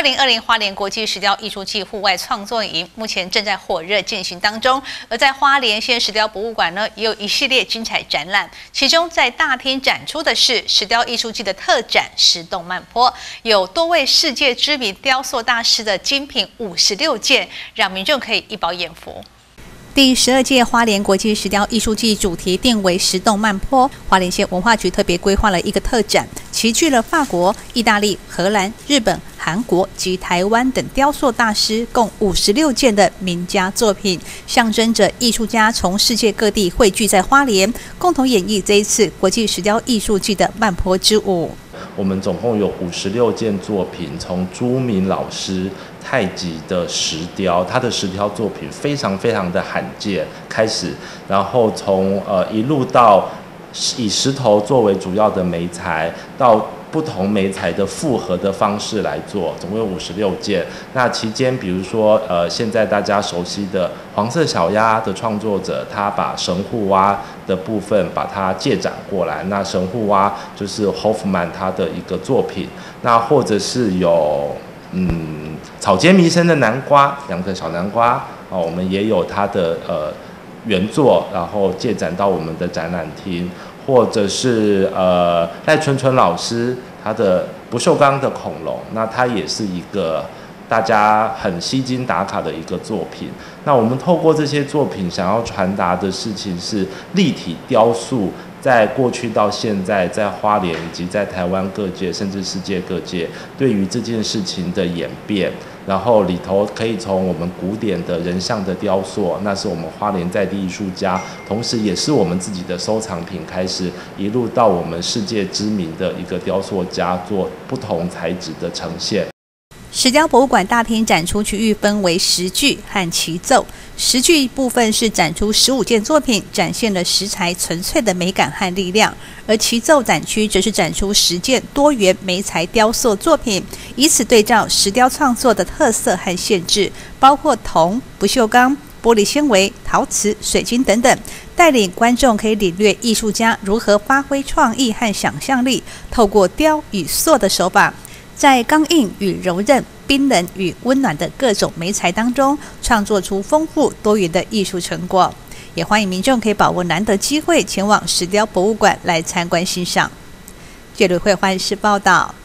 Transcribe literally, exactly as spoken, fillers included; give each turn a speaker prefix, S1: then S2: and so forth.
S1: 零二零花莲国际石雕艺术季户外创作营目前正在火热进行当中，而在花莲县石雕博物馆呢，也有一系列精彩展览。其中在大厅展出的是石雕艺术季的特展“石洞慢坡”，有多位世界知名雕塑大师的精品五十六件，让民众可以一饱眼福。 第十二届花莲国际石雕艺术季主题定为“石洞慢坡”，花莲县文化局特别规划了一个特展，齐聚了法国、意大利、荷兰、日本、韩国及台湾等雕塑大师共五十六件的名家作品，象征着艺术家从世界各地汇聚在花莲，共同演绎这一次国际石雕艺术季的慢坡之舞。
S2: 我们总共有五十六件作品，从朱明老师太极的石雕，他的石雕作品非常非常的罕见开始，然后从呃一路到以石头作为主要的媒材，到不同媒材的复合的方式来做，总共有五十六件。那期间，比如说呃现在大家熟悉的黄色小鸭的创作者，他把神户蛙 的部分把它借展过来，那神户蛙就是 Hoffman 他的一个作品，那或者是有嗯草间弥生的南瓜，两个小南瓜哦，我们也有他的呃原作，然后借展到我们的展览厅，或者是呃赖纯纯老师他的不锈钢的恐龙，那它也是一个 大家很吸睛打卡的一个作品。那我们透过这些作品，想要传达的事情是，立体雕塑在过去到现在，在花莲以及在台湾各界，甚至世界各界，对于这件事情的演变，然后里头可以从我们古典的人像的雕塑，那是我们花莲在地艺术家，同时也是我们自己的收藏品，开始一路到我们世界知名的一个雕塑家做不同材质的呈现。
S1: 石雕博物馆大厅展出区域分为石具和齐奏。石具部分是展出十五件作品，展现了石材纯粹的美感和力量；而齐奏展区则是展出十件多元媒材雕塑作品，以此对照石雕创作的特色和限制，包括铜、不锈钢、玻璃纤维、陶瓷、水晶等等，带领观众可以领略艺术家如何发挥创意和想象力，透过雕与塑的手法， 在刚硬与柔韧、冰冷与温暖的各种媒材当中，创作出丰富多元的艺术成果。也欢迎民众可以把握难得机会，前往石雕博物馆来参观欣赏。纪录会欢视报道。